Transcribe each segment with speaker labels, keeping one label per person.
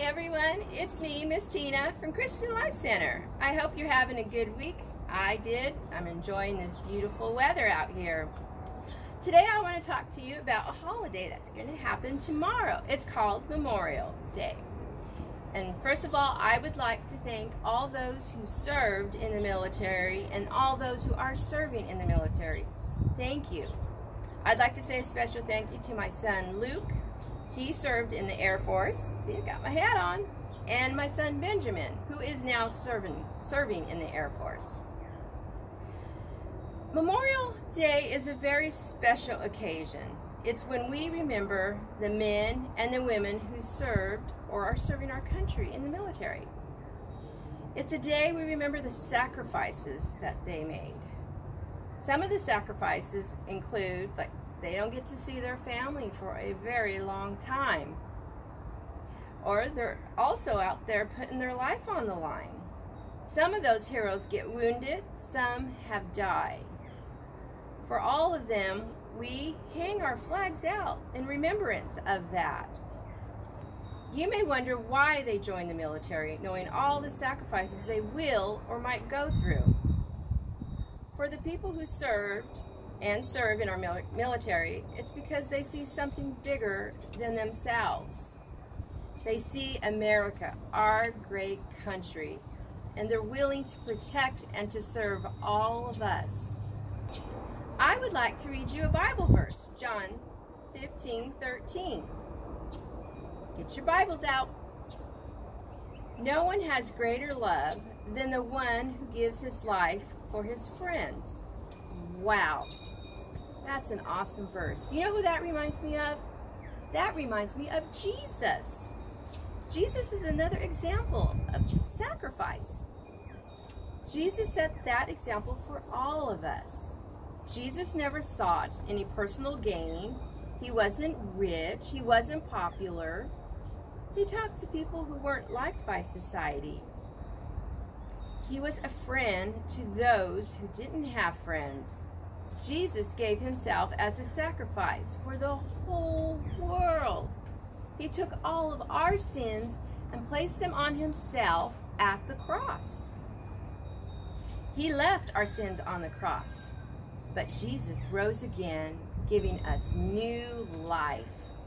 Speaker 1: everyone, it's me, Miss Tina from Christian Life Center. I hope you're having a good week. I did. I'm enjoying this beautiful weather out here. Today I want to talk to you about a holiday that's going to happen tomorrow. It's called Memorial Day. And first of all, I would like to thank all those who served in the military and all those who are serving in the military. Thank you. I'd like to say a special thank you to my son Luke. He served in the Air Force. See, I got my hat on. And my son Benjamin, who is now serving in the Air Force. Memorial Day is a very special occasion. It's when we remember the men and the women who served or are serving our country in the military. It's a day we remember the sacrifices that they made. Some of the sacrifices include, like, they don't get to see their family for a very long time. Or they're also out there putting their life on the line. Some of those heroes get wounded, some have died. For all of them, we hang our flags out in remembrance of that. You may wonder why they joined the military, knowing all the sacrifices they will or might go through. For the people who served and serve in our military, it's because they see something bigger than themselves. They see America, our great country, and they're willing to protect and to serve all of us. I would like to read you a Bible verse, John 15:13. Get your Bibles out. No one has greater love than the one who gives his life for his friends. Wow. That's an awesome verse. Do you know who that reminds me of? That reminds me of Jesus. Jesus is another example of sacrifice. Jesus set that example for all of us. Jesus never sought any personal gain. He wasn't rich. He wasn't popular. He talked to people who weren't liked by society. He was a friend to those who didn't have friends. Jesus gave himself as a sacrifice for the whole world. He took all of our sins and placed them on himself at the cross. He left our sins on the cross, but Jesus rose again, giving us new life.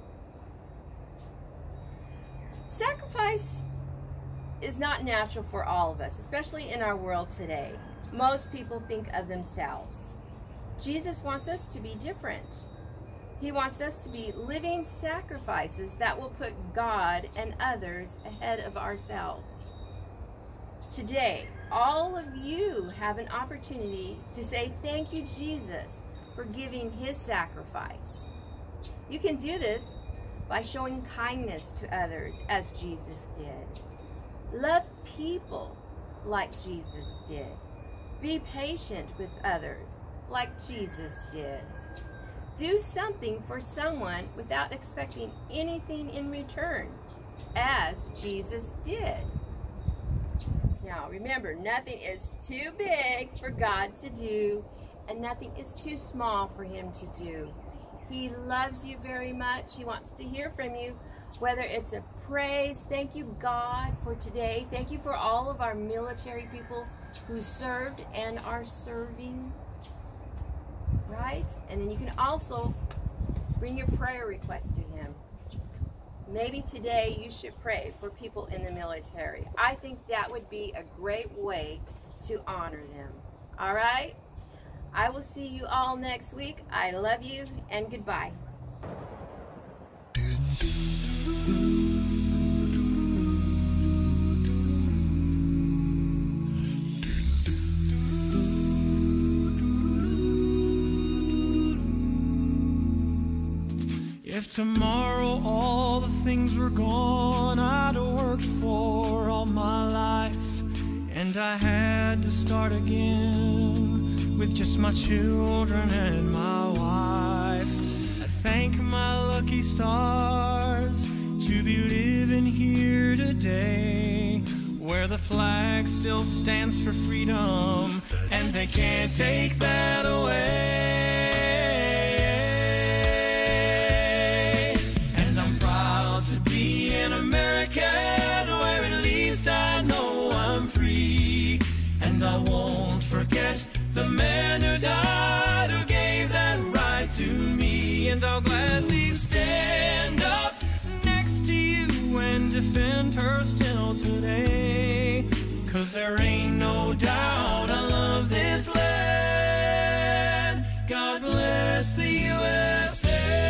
Speaker 1: Sacrifice is not natural for all of us, especially in our world today. Most people think of themselves. Jesus wants us to be different. He wants us to be living sacrifices that will put God and others ahead of ourselves. Today, all of you have an opportunity to say thank you, Jesus, for giving his sacrifice. You can do this by showing kindness to others as Jesus did. Love people like Jesus did. Be patient with others like Jesus did. Do something for someone without expecting anything in return, as Jesus did. Now remember, nothing is too big for God to do, and nothing is too small for him to do. He loves you very much. He wants to hear from you, whether it's a praise, thank you God for today, thank you for all of our military people who served and are serving. Right? And then you can also bring your prayer request to him. Maybe today you should pray for people in the military. I think that would be a great way to honor them. All right? I will see you all next week. I love you, and goodbye.
Speaker 2: If tomorrow all the things were gone I'd worked for all my life, and I had to start again with just my children and my wife, I'd thank my lucky stars to be living here today, where the flag still stands for freedom, and they can't take that away. American. and defend her still today. 'Cause there ain't no doubt I love this land. God bless the USA.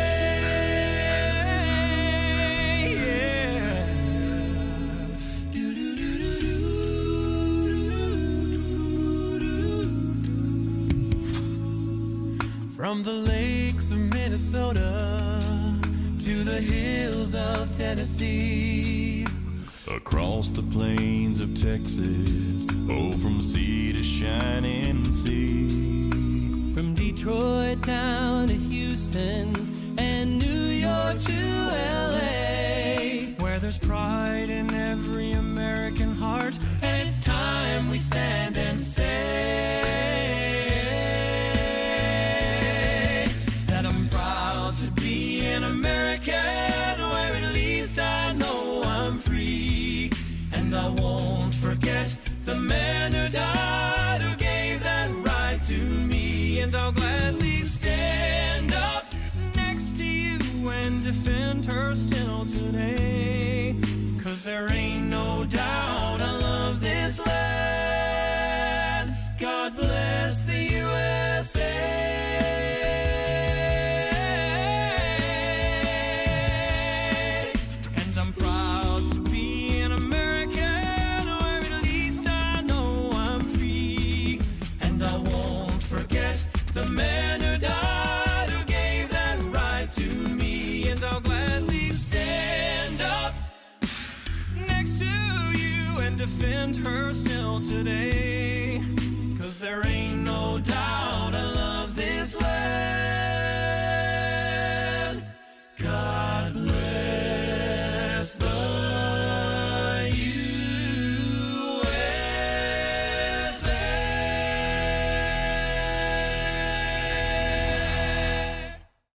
Speaker 2: From the lakes of Minnesota to the hills of Tennessee, across the plains of Texas, oh, from sea to shining sea. From Detroit down to Houston and New York to LA, where there's pride in every American heart, and it's time we stand and say an American, where at least I know I'm free. And I won't forget the man who died, who gave that right to me. And I'll gladly stand up next to you and defend her still today. 'Cause there ain't no doubt I love this land. God bless the USA. The man who died, who gave that right to me. And I'll gladly stand up next to you and defend her still today.